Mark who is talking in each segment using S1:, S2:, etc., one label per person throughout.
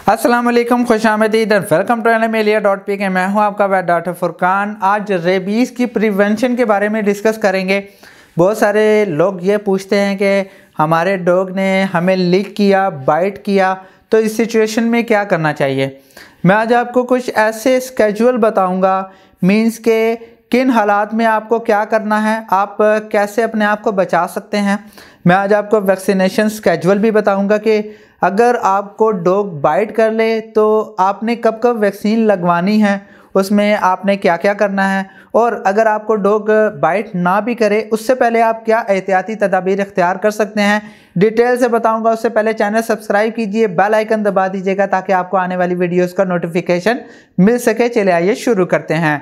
S1: अस्सलाम वालेकुम, खुशामदीद और वेलकम टू animalia.pk। मैं हूं आपका वेट डॉक्टर फुरकान। आज रेबीज़ की प्रिवेंशन के बारे में डिस्कस करेंगे। बहुत सारे लोग ये पूछते हैं कि हमारे डॉग ने हमें लिक किया, बाइट किया, तो इस सिचुएशन में क्या करना चाहिए। मैं आज आपको कुछ ऐसे स्केड्यूल बताऊंगा, मींस के किन हालात में आपको क्या करना है, आप कैसे अपने आप को बचा सकते हैं। मैं आज आपको वैक्सीनेशन स्केड्यूल भी बताऊंगा कि अगर आपको डॉग बाइट कर ले तो आपने कब कब वैक्सीन लगवानी है, उसमें आपने क्या क्या करना है, और अगर आपको डॉग बाइट ना भी करे उससे पहले आप क्या एहतियाती तदाबीर इख्तियार कर सकते हैं, डिटेल से बताऊंगा। उससे पहले चैनल सब्सक्राइब कीजिए, बेल आइकन दबा दीजिएगा ताकि आपको आने वाली वीडियोस का नोटिफिकेशन मिल सके। चले आइए शुरू करते हैं।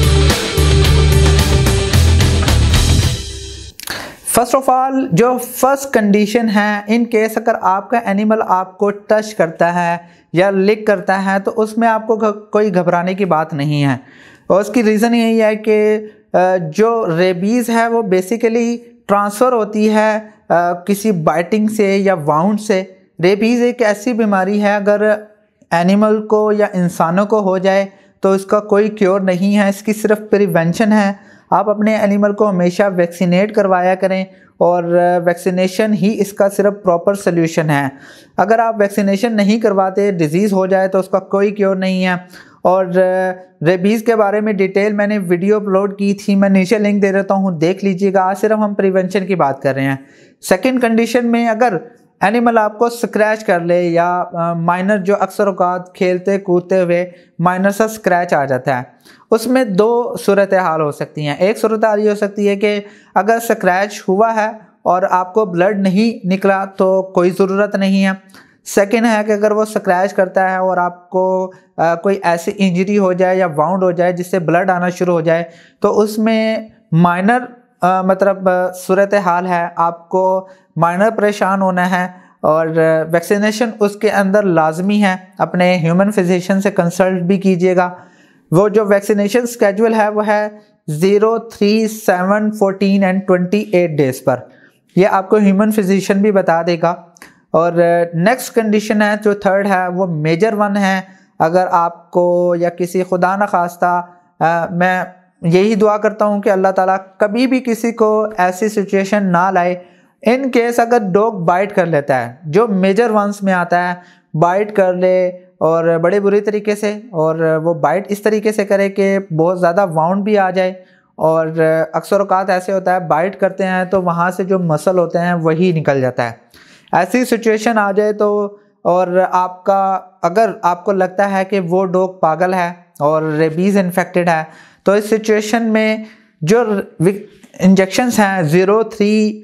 S1: फर्स्ट ऑफ ऑल, जो फर्स्ट कंडीशन है, इन केस अगर आपका एनिमल आपको टच करता है या लिक करता है तो उसमें आपको कोई घबराने की बात नहीं है। और उसकी रीज़न यही है कि जो रेबीज़ है वो बेसिकली ट्रांसफ़र होती है किसी बाइटिंग से या वाउंड से। रेबीज़ एक ऐसी बीमारी है, अगर एनिमल को या इंसानों को हो जाए तो इसका कोई क्योर नहीं है, इसकी सिर्फ प्रिवेंशन है। आप अपने एनिमल को हमेशा वैक्सीनेट करवाया करें और वैक्सीनेशन ही इसका सिर्फ प्रॉपर सल्यूशन है। अगर आप वैक्सीनेशन नहीं करवाते, डिजीज़ हो जाए तो उसका कोई क्योर नहीं है। और रेबीज़ के बारे में डिटेल मैंने वीडियो अपलोड की थी, मैं नीचे लिंक दे देता हूँ, देख लीजिएगा। आज सिर्फ हम प्रिवेंशन की बात कर रहे हैं। सेकेंड कंडीशन में, अगर एनिमल आपको स्क्रैच कर ले या माइनर, जो अक्सर औकात खेलते कूदते हुए माइनर सा स्क्रैच आ जाता है, उसमें दो सूरत हाल हो सकती हैं। एक सूरत हाल ये हो सकती है कि अगर स्क्रैच हुआ है और आपको ब्लड नहीं निकला तो कोई ज़रूरत नहीं है। सेकेंड है कि अगर वो स्क्रैच करता है और आपको कोई ऐसी इंजरी हो जाए या वाउंड हो जाए जिससे ब्लड आना शुरू हो जाए, तो उसमें माइनर सूरत हाल है, आपको माइनर परेशान होना है और वैक्सीनेशन उसके अंदर लाजमी है। अपने ह्यूमन फिजिशियन से कंसल्ट भी कीजिएगा। वो जो वैक्सीनेशन स्केड्यूल है वो है 0, 3, 7, 14 एंड 28 डेज़ पर। यह आपको ह्यूमन फिजिशियन भी बता देगा। और नेक्स्ट कंडीशन है, जो थर्ड है, वो मेजर वन है। अगर आपको या किसी खुदा न खास्ता, मैं यही दुआ करता हूँ कि अल्लाह ताला कभी भी किसी को ऐसी सिचुएशन ना लाए। इन केस अगर डॉग बाइट कर लेता है, जो मेजर वंस में आता है, बाइट कर ले और बड़े बुरी तरीके से, और वो बाइट इस तरीके से करे कि बहुत ज़्यादा वाउंड भी आ जाए, और अक्सर औकात ऐसे होता है बाइट करते हैं तो वहाँ से जो मसल होते हैं वही निकल जाता है। ऐसी सिचुएशन आ जाए तो, और आपका, अगर आपको लगता है कि वो डॉग पागल है और रेबीज़ इन्फेक्टेड है, तो इस सिचुएशन में जो इंजेक्शंस हैं 0, 3,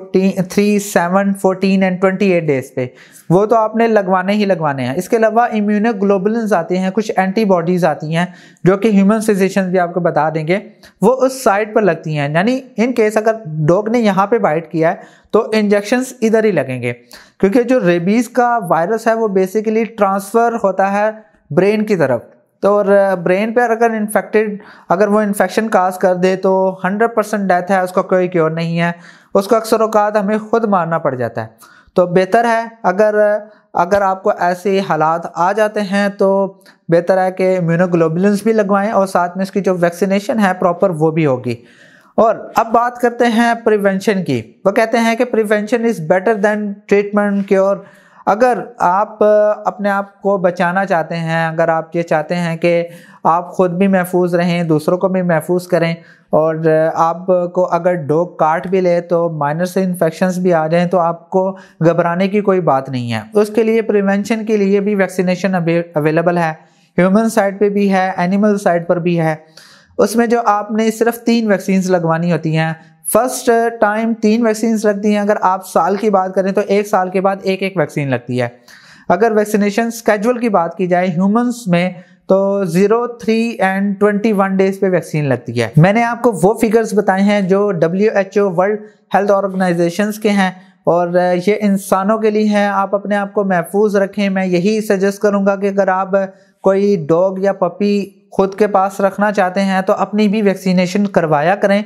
S1: 7, 14 एंड 28 डेज़ पे, वो तो आपने लगवाने ही लगवाने हैं। इसके अलावा इम्यूनोग्लोबुलिन्स आती हैं, कुछ एंटीबॉडीज़ आती हैं जो कि ह्यूमन फिजिशियंस भी आपको बता देंगे, वो उस साइड पर लगती हैं। यानी इन केस अगर डॉग ने यहाँ पे बाइट किया है तो इंजेक्शंस इधर ही लगेंगे, क्योंकि जो रेबीज़ का वायरस है वो बेसिकली ट्रांसफ़र होता है ब्रेन की तरफ। तो और ब्रेन पर अगर वो इन्फेक्शन काज कर दे तो 100% डेथ है, उसका कोई क्योर नहीं है, उसको अक्सर औकात हमें खुद मारना पड़ जाता है। तो बेहतर है, अगर आपको ऐसे हालात आ जाते हैं तो बेहतर है कि इम्यूनोग्लोबुलिन्स भी लगवाएं और साथ में इसकी जो वैक्सीनेशन है प्रॉपर वो भी होगी। और अब बात करते हैं प्रिवेंशन की। वो कहते हैं कि prevention is better than treatment cure. अगर आप अपने आप को बचाना चाहते हैं, अगर आप ये चाहते हैं कि आप ख़ुद भी महफूज रहें, दूसरों को भी महफूज करें, और आपको अगर डॉग काट भी ले तो माइनर से इन्फेक्शंस भी आ जाएं, तो आपको घबराने की कोई बात नहीं है। उसके लिए प्रिवेंशन के लिए भी वैक्सीनेशन अवेलेबल है, ह्यूमन साइड पे भी है, एनिमल साइड पर भी है। उसमें जो आपने सिर्फ 3 वैक्सीन्स लगवानी होती हैं। फर्स्ट टाइम 3 वैक्सीन्स लगती हैं। अगर आप साल की बात करें तो 1 साल के बाद एक वैक्सीन लगती है। अगर वैक्सीनेशन स्केड्यूल की बात की जाए ह्यूमंस में, तो 0, 3 एंड 21 डेज़ पे वैक्सीन लगती है। मैंने आपको वो फिगर्स बताए हैं जो WHO वर्ल्ड हेल्थ ऑर्गेनाइजेशंस के हैं, और ये इंसानों के लिए हैं। आप अपने आप को महफूज रखें। मैं यही सजेस्ट करूँगा कि अगर आप कोई डॉग या पपी खुद के पास रखना चाहते हैं तो अपनी भी वैक्सीनेशन करवाया करें,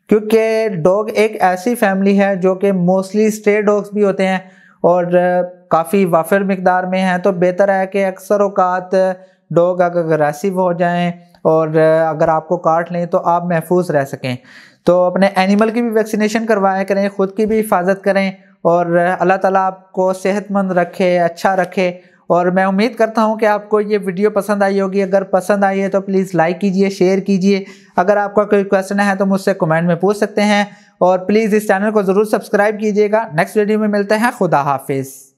S1: क्योंकि डॉग एक ऐसी फैमिली है जो कि मोस्टली स्ट्रे डॉग्स भी होते हैं और काफ़ी वाफिर मिकदार में हैं, तो बेहतर है कि अक्सर औकात डॉग अगर अग्रेसिव हो जाएं और अगर आपको काट लें तो आप महफूज रह सकें। तो अपने एनिमल की भी वैक्सीनेशन करवाया करें, ख़ुद की भी हिफाजत करें और अल्लाह ताला आपको सेहतमंद रखे, अच्छा रखे। और मैं उम्मीद करता हूं कि आपको ये वीडियो पसंद आई होगी। अगर पसंद आई है तो प्लीज़ लाइक कीजिए, शेयर कीजिए। अगर आपका कोई क्वेश्चन है तो मुझसे कमेंट में पूछ सकते हैं और प्लीज़ इस चैनल को ज़रूर सब्सक्राइब कीजिएगा। नेक्स्ट वीडियो में मिलते हैं। खुदा हाफिज़।